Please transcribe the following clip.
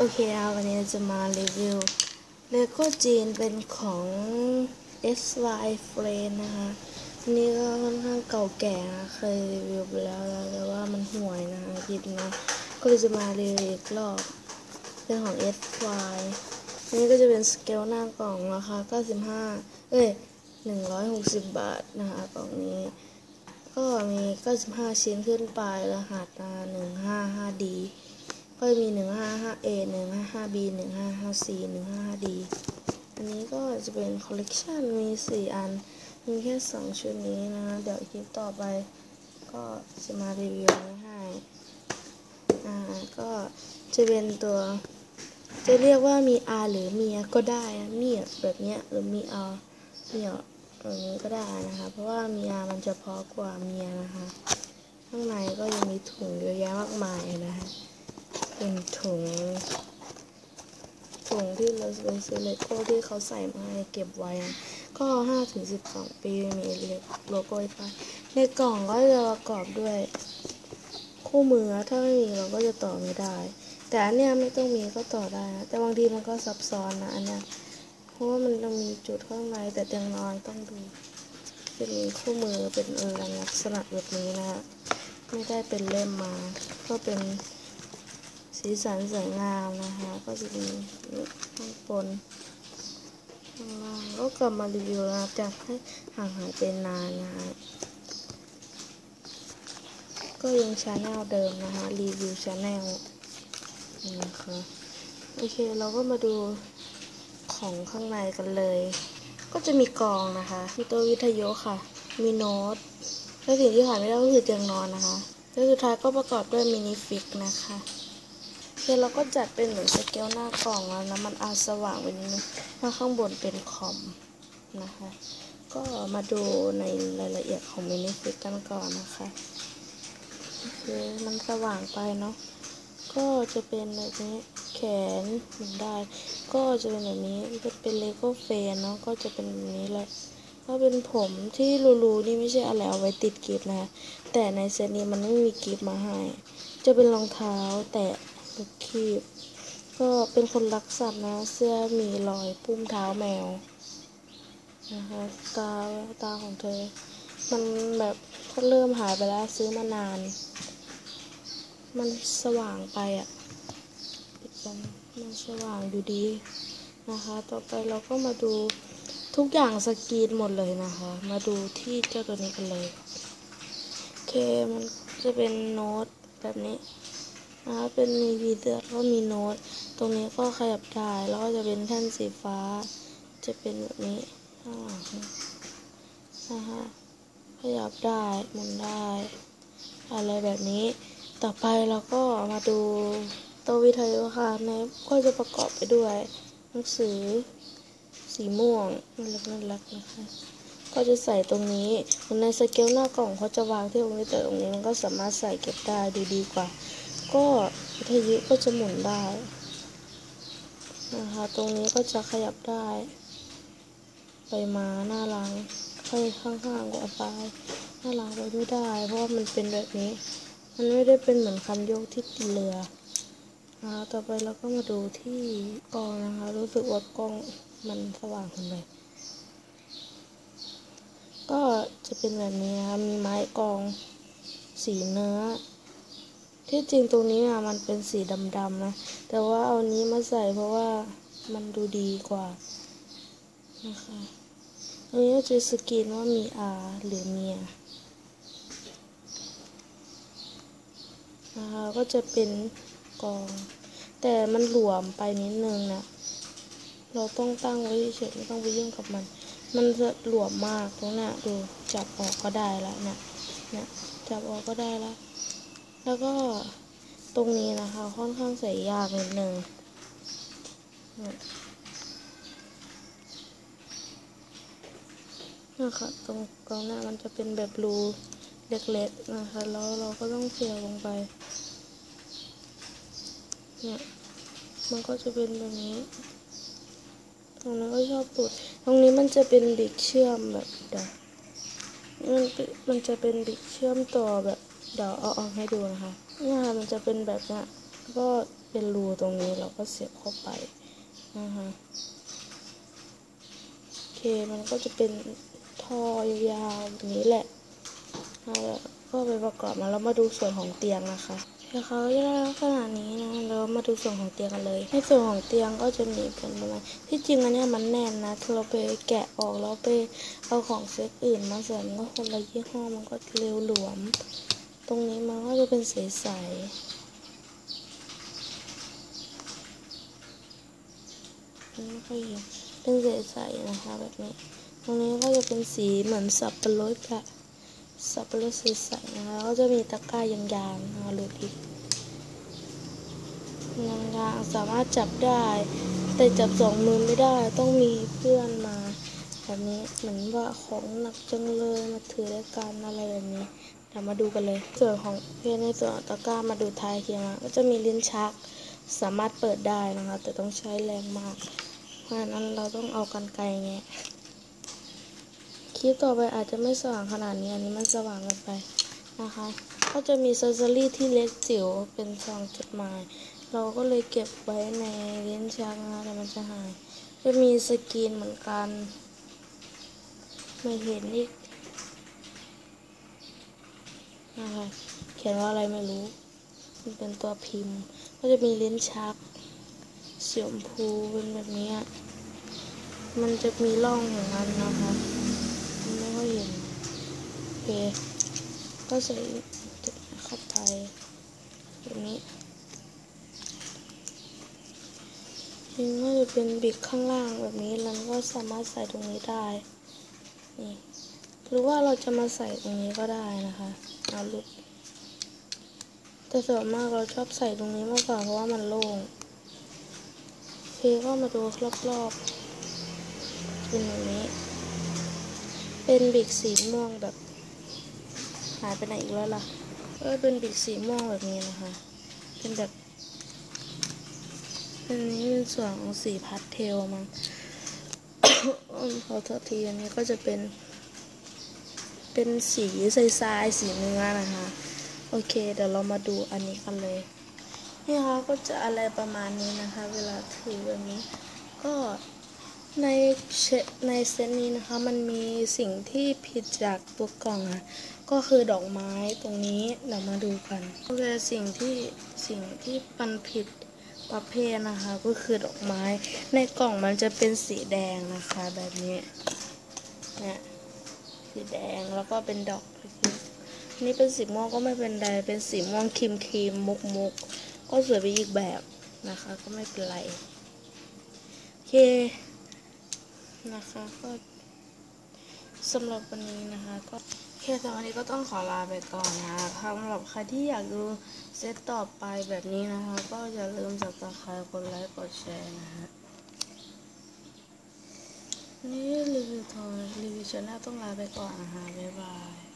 โอเควันนี้จะมารีวิวเลโก้จีนเป็นของ SY Friend นะคะอันนี้ก็ค่อนข้างเก่าแก่นะเคยรีวิวไปแล้วแต่ว่ามันห่วยนะคะคิดนะก็เลยจะมารีวิวอีกรอบเป็นของ SY อันนี้ก็จะเป็นสเกลหน้ากล่องราคา160 บาทนะคะกล่องนี้ก็มี 95 ชิ้นขึ้นไปรหัส 155D ก็มี 155A 155B 155C 155D อันนี้ก็จะเป็นคอลเลกชันมี4อันมีแค่2ชุดนี้นะเดี๋ยวคลิปต่อไปก็จะมารีวิวให้ก็จะเป็นตัวจะเรียกว่ามี R หรือเมียก็ได้นะเมียแบบเนี้ยหรือมี R เมียแบบนี้ก็ได้นะคะเพราะว่ามี R มันจะเพาะกว่าเมียนะคะข้างในก็ยังมีถุงเยอะแยะมากมายนะคะเป็นถุงที่เราเป็นซื้อเลโก้ที่เขาใส่มาให้เก็บไว้ก็5-12 ปีมีโลโก้ไปในกล่องก็จะประกอบด้วยคู่มือถ้าไม่มีเราก็จะต่อไม่ได้แต่อันเนี้ยไม่ต้องมีก็ต่อได้นะแต่บางทีมันก็ซับซ้อนนะอันเนี้ยเพราะว่ามันจะมีจุดข้างในแต่เตียงนอนต้องดูเป็นคู่มือเป็นลักษณะแบบนี้นะคะไม่ได้เป็นเล่มมาก็เป็นสีสันสวยงามนะคะก็จะมีข้างบนข้างล่างก็กลับมารีวิวนะจากให้ห่างหายไปนานนะคะก็ยังชาแนลเดิมนะคะรีวิวชาแนลนะคะโอเคเราก็มาดูของข้างในกันเลยก็จะมีกล่องนะคะมีตัววิทยุค่ะมีโน้ตและสิ่งที่ขาดไม่ได้ก็คือเตียงนอนนะคะและสุดท้ายก็ประกอบด้วยมินิฟิกนะคะเราก็จัดเป็นเหมือนสเกลหน้ากล่องแล้วนะมันสว่างไปนิดนึงถ้าข้างบนเป็นคอมนะคะก็มาดูในรายละเอียดของมินิฟิกกันก่อนนะคะมันสว่างไปเนาะก็จะเป็นแบบนี้แขนหมุนได้ก็จะเป็นแบบนี้เป็นเลโก้เฟนเนาะก็จะเป็นแบบนี้แหละก็เป็นผมที่รูๆนี่ไม่ใช่อะไรเอาไว้ติดกิฟต์นะแต่ในเซตนี้มันไม่มีกิฟต์มาให้จะเป็นรองเท้าแตะลูกคีบก็เป็นคนรักสัตว์นะเสื้อมีรอยปุ้มเท้าแมวนะคะตาของเธอมันแบบเริ่มหายไปแล้วซื้อมานานมันสว่างไปมันสว่างอยู่ดีนะคะต่อไปเราก็มาดูทุกอย่างสกรีนหมดเลยนะคะมาดูที่เจ้าตัวนี้กันเลยมันจะเป็นโน้ตแบบนี้นะคะเป็นมีวีเซอร์ก็มีโน้ตตรงนี้ก็ขยับได้แล้วก็จะเป็นแท่นสีฟ้าจะเป็นแบบนี้ข้างหลังนะคะขยับได้หมุนได้อะไรแบบนี้ต่อไปเราก็มาดูตัววิทยุค่ะก็จะประกอบไปด้วยหนังสือสีม่วงน่ารักนะคะก็จะใส่ตรงนี้ในสเกลหน้ากล่องเขาจะวางที่ตรงนี้แต่ตรงนี้มันก็สามารถใส่เก็บได้ดีกว่าก็วิทยุก็จะหมุนได้นะคะตรงนี้ก็จะขยับได้ไปมาหน้าหลังข้างๆกว่าไปหน้าหลังไปไม่ได้เพราะว่ามันเป็นแบบนี้มันไม่ได้เป็นเหมือนคันโยกที่ติดเรือต่อไปเราก็มาดูที่กล้องนะคะรู้สึกว่ากล้องมันสว่างขึ้นไปก็จะเป็นแบบนี้นะคะมีไม้กองสีเนื้อที่จริงตรงนี้มันเป็นสีดำๆนะแต่ว่าเอานี้มาใส่เพราะว่ามันดูดีกว่านะคะอันนี้จะสกรีนว่ามี R หรือเมียนะคะก็จะเป็นกองแต่มันหลวมไปนิดนึงนะเราต้องตั้งไว้เฉยไม่ต้องไปยุ่งกับมันจะหลวมมากตรงนี้ดูจับออกก็ได้แล้วเนี่ยจับออกก็ได้แล้วก็ตรงนี้นะคะค่อนข้างใส่ยากนิดนึงนะคะตรงกลางหน้ามันจะเป็นแบบรูเล็กๆนะคะแล้วเราก็ต้องเสียบลงไปมันก็จะเป็นแบบนี้ตรงนั้นก็ชอบปุดตรงนี้มันจะเป็นบิ๊กเชื่อมแบบมันจะเป็นบิ๊กเชื่อมต่อแบบเดี๋ยวเอาออกให้ดูนะคะมันจะเป็นแบบนี้แล้วก็เป็นรูตรงนี้เราก็เสียบเข้าไปนะคะโอเคมันก็จะเป็นท่อยาวๆแบบนี้แหละแล้วก็ไปประกอบมาแล้วมาดูส่วนของเตียงนะคะเขาจะได้ลักษณะนี้นะเรามาดูส่วนของเตียงกันเลยในส่วนของเตียงก็จะมีเป็นประมาณที่จริงอันนี้มันแน่นนะถ้าเราไปแกะออกแล้วไปเอาของเซตอื่นมาใส่มันก็คนละยี่ห้อมันก็เร็วหลวมตรงนี้มันก็จะเป็นใสๆไม่ค่อยเห็นเป็นใสๆนะคะแบบนี้ตรงนี้ก็จะเป็นสีเหมือนสับปะรดอะสับปะรดใสๆนะคะแล้วก็จะมีตะกร้ายางๆนะคะดูดิยางๆสามารถจับได้แต่จับสองมือไม่ได้ต้องมีเพื่อนมาแบบนี้เหมือนว่าของหนักจังเลยมาถือด้วยกันอะไรแบบนี้เดี๋ยวมาดูกันเลยส่วนของในส่วนของตะกร้ามาดูท้ายเคียงก็จะมีลิ้นชักสามารถเปิดได้นะคะแต่ต้องใช้แรงมากเพราะฉะนั้นเราต้องเอากรรไกรแงะคลิปต่อไปอาจจะไม่สว่างขนาดนี้อันนี้มันสว่างเกินไปนะคะก็จะมีซัสซอรี่ที่เล็กจิ๋วเป็นซองจดหมายเราก็เลยเก็บไว้ในลิ้นชักนะคะแต่มันจะหายจะมีสกรีนเหมือนกันไม่เห็นอีกนะคะเขียนว่าอะไรไม่รู้มันเป็นตัวพิมพ์ก็จะมีลิ้นชักสีชมพูเป็นแบบนี้มันจะมีร่องของมันนะคะไม่ค่อยเห็นโอเคก็ใส่เข้าไปแบบนี้นี่ก็จะเป็นบิกข้างล่างแบบนี้แล้วก็สามารถใส่ตรงนี้ได้นี่หรือว่าเราจะมาใส่ตรงนี้ก็ได้นะคะเอาลุดแต่ส่วนมากเราชอบใส่ตรงนี้มากกว่าเพราะว่ามันโล่งโอเคก็มาดูรอบๆเป็นแบบนี้เป็นบิกสีม่วงแบบหายไปไหนอีกแล้วล่ะเป็นบิกสีม่วงแบบนี้นะคะเป็นแบบอันนี้เป็นส่วนของสีพาสเทลมั้งพอทัทีอันนี้ก็จะเป็นสีทรายๆสีเนื้อนะคะโอเคเดี๋ยวเรามาดูอันนี้กันเลยนี่ค่ะก็จะอะไรประมาณนี้นะคะเวลาถือแบบนี้ก็ในเซตนี้นะคะมันมีสิ่งที่ผิดจากตัวกล่องค่ะก็คือดอกไม้ตรงนี้เรามาดูกันโอเคสิ่งที่มันผิดประเภทนะคะก็คือดอกไม้ในกล่องมันจะเป็นสีแดงนะคะแบบนี้เนี่ยสีแดงแล้วก็เป็นดอกนี่เป็นสีม่วงก็ไม่เป็นไรเป็นสีม่วงครีมมุกก็สวยไปอีกแบบนะคะก็ไม่เป็นไรโอเคนะคะก็สำหรับวันนี้นะคะก็สำหรับวันนี้ก็ต้องขอลาไปก่อนนะคะสำหรับใครที่อยากดูเซตต่อไปแบบนี้นะคะก็อย่าลืมsubscribeกดไลค์กดแชร์นะฮะนี่รีวิวชาแนลต้องลาไปก่อนนะคะบ๊ายบาย